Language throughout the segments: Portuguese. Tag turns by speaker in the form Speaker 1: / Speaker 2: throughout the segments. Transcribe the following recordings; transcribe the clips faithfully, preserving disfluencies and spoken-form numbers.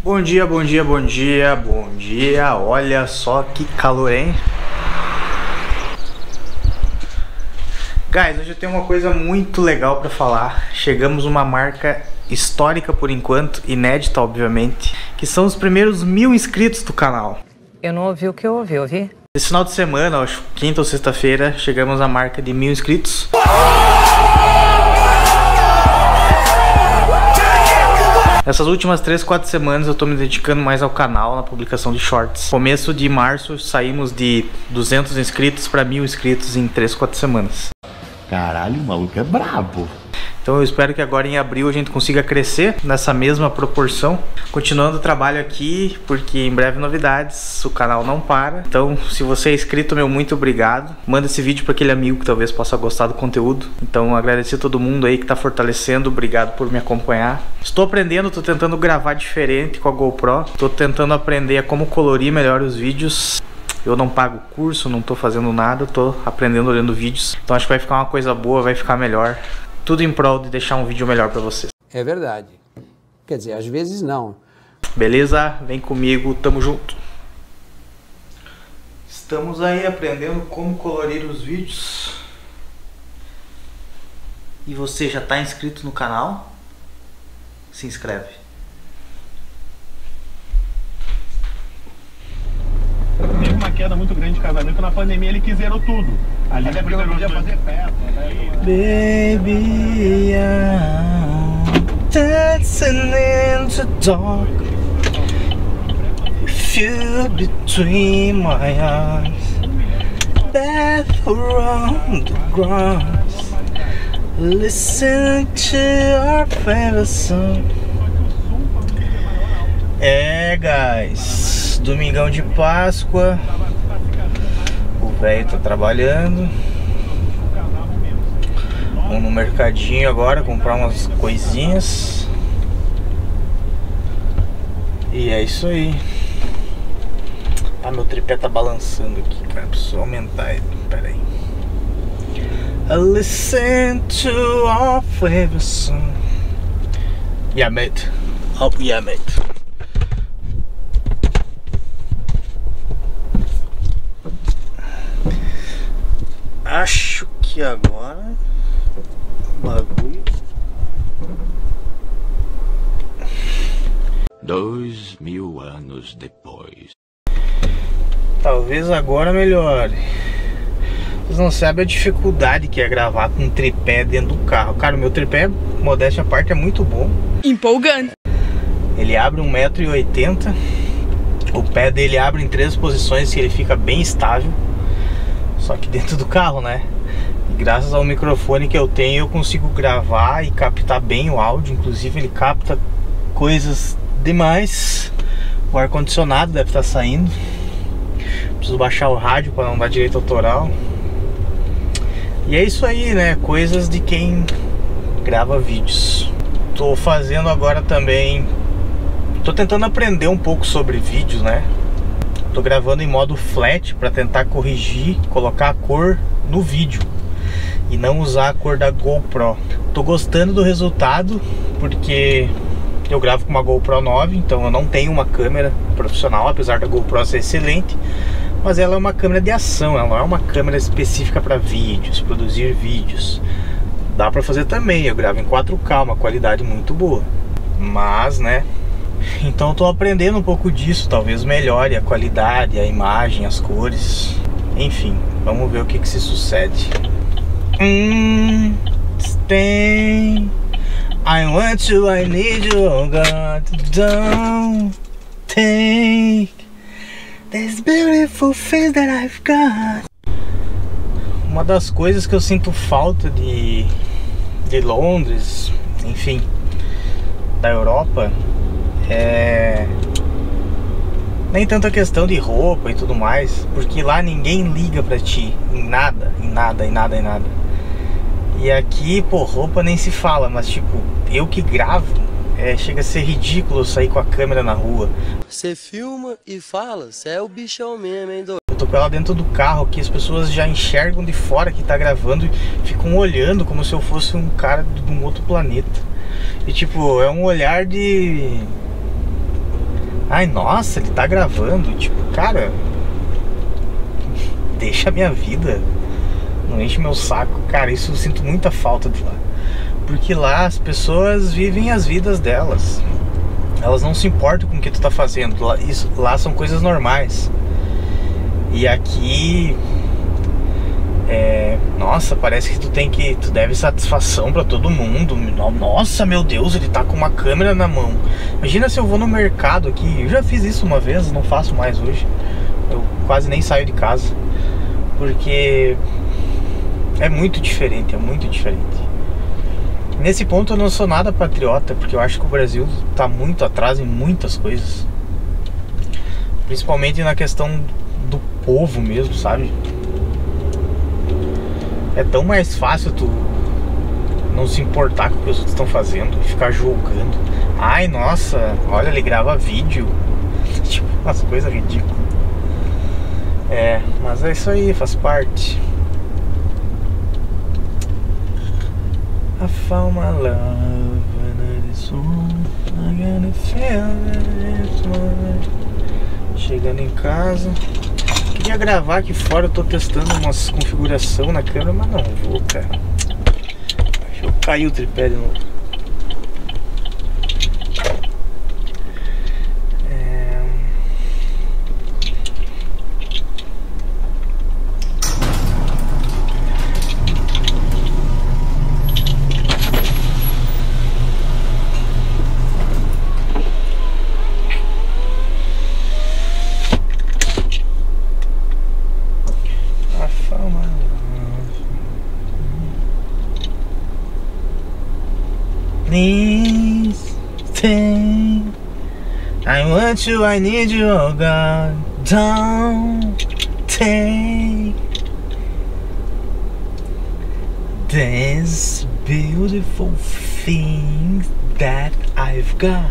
Speaker 1: Bom dia, bom dia, bom dia, bom dia. Olha só que calor, hein? Guys, hoje eu tenho uma coisa muito legal pra falar. Chegamos a uma marca histórica por enquanto, inédita obviamente, que são os primeiros mil inscritos do canal.
Speaker 2: Eu não ouvi o que eu ouvi, ouvi?
Speaker 1: Esse final de semana, acho quinta ou sexta-feira, chegamos à marca de mil inscritos. Essas últimas três, quatro semanas eu tô me dedicando mais ao canal, na publicação de shorts. Começo de março saímos de duzentos inscritos para mil inscritos em três, quatro semanas.
Speaker 3: Caralho, o maluco é brabo.
Speaker 1: Então eu espero que agora em abril a gente consiga crescer nessa mesma proporção. Continuando o trabalho aqui, porque em breve novidades, o canal não para. Então se você é inscrito, meu muito obrigado. Manda esse vídeo para aquele amigo que talvez possa gostar do conteúdo. Então agradecer a todo mundo aí que tá fortalecendo, obrigado por me acompanhar. Estou aprendendo, tô tentando gravar diferente com a GoPro. Tô tentando aprender a como colorir melhor os vídeos. Eu não pago curso, não tô fazendo nada, tô aprendendo olhando vídeos. Então acho que vai ficar uma coisa boa, vai ficar melhor. Tudo em prol de deixar um vídeo melhor pra vocês.
Speaker 4: É verdade. Quer dizer, às vezes não.
Speaker 1: Beleza? Vem comigo, tamo junto. Estamos aí aprendendo como colorir os vídeos. E você já tá inscrito no canal? Se inscreve.
Speaker 5: Teve uma queda muito grande de casamento na pandemia, ele que zerou tudo. Ali até porque não podia fazer festa, né?
Speaker 1: Baby, I'm dancing in the dark with you between my arms, back around the grass, listen to our favorite song. É, guys, domingão de Páscoa. O velho tá trabalhando. Vamos no mercadinho agora comprar umas coisinhas. E é isso aí. Ah, meu tripé tá balançando aqui, cara. Preciso aumentar ele. Pera aí. I listen to our favorite song. Yeah, mate. Oh, yeah, mate. Acho que agora o bagulho.
Speaker 3: Dois mil anos depois.
Speaker 1: Talvez agora melhore. Vocês não sabem a dificuldade que é gravar com um tripé dentro do carro. Cara, o meu tripé, modéstia à parte, é muito bom.
Speaker 6: Empolgante. Ele
Speaker 1: abre um metro e oitenta. O pé dele abre em três posições e ele fica bem estável. Só que dentro do carro, né? E graças ao microfone que eu tenho, eu consigo gravar e captar bem o áudio. Inclusive ele capta coisas demais. O ar-condicionado deve estar saindo. Preciso baixar o rádio para não dar direito autoral. E é isso aí, né? Coisas de quem grava vídeos. Tô fazendo agora também. Tô tentando aprender um pouco sobre vídeos, né? Tô gravando em modo flat para tentar corrigir, colocar a cor no vídeo e não usar a cor da GoPro. Tô gostando do resultado porque eu gravo com uma GoPro nove, então eu não tenho uma câmera profissional, apesar da GoPro ser excelente, mas ela é uma câmera de ação, ela não é uma câmera específica para vídeos, produzir vídeos. Dá para fazer também, eu gravo em quatro K, uma qualidade muito boa, mas né... Então eu tô aprendendo um pouco disso, talvez melhore a qualidade, a imagem, as cores. Enfim, vamos ver o que que se sucede. Mm, stay. I want you, I need you, oh God, don't take this beautiful face that I've got. Uma das coisas que eu sinto falta de, de Londres, enfim, da Europa, é nem tanto a questão de roupa e tudo mais, porque lá ninguém liga pra ti em nada, em nada, em nada, em nada. E aqui, pô, roupa nem se fala, mas tipo, eu que gravo, é, chega a ser ridículo sair com a câmera na rua.
Speaker 7: Você filma e fala, você é o bichão mesmo, hein, doido?
Speaker 1: Eu tô com ela dentro do carro, que as pessoas já enxergam de fora que tá gravando e ficam olhando como se eu fosse um cara de um outro planeta. E tipo, é um olhar de... Ai, nossa, ele tá gravando. Tipo, cara, deixa a minha vida, não enche meu saco. Cara, isso eu sinto muita falta de lá. Porque lá as pessoas vivem as vidas delas. Elas não se importam com o que tu tá fazendo. Lá, isso, lá são coisas normais. E aqui é, nossa, parece que tu tem que tu deve satisfação pra todo mundo. Nossa, meu Deus, ele tá com uma câmera na mão. Imagina se eu vou no mercado aqui. Eu já fiz isso uma vez, não faço mais hoje. Eu quase nem saio de casa. Porque é muito diferente, é muito diferente. Nesse ponto eu não sou nada patriota, porque eu acho que o Brasil tá muito atrás em muitas coisas. Principalmente na questão do povo mesmo, sabe? É tão mais fácil tu não se importar com o que os outros estão fazendo e ficar julgando. Ai, nossa, olha, ele grava vídeo. Tipo, umas coisas ridículas. É, mas é isso aí, faz parte. I found my love and it is all I gotta feel it more. Chegando em casa. Queria gravar aqui fora, eu tô testando umas configuração na câmera, mas não vou, cara. Deixa eu cair o tripé de novo. Please stay. I want you, I need you, oh God. Don't take this beautiful thing that I've got.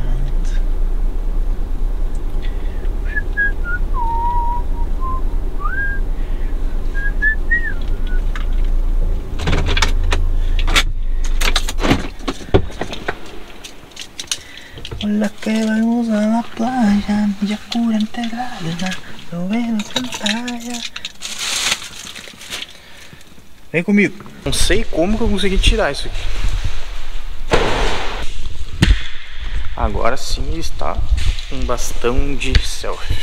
Speaker 1: Hola, que vamos a la playa, Yakura integrada, lo veo na pantalla. Vem comigo. Não sei como que eu consegui tirar isso aqui. Agora sim está um bastão de selfie.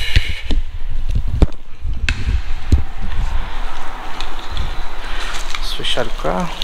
Speaker 1: Vamos fechar o carro.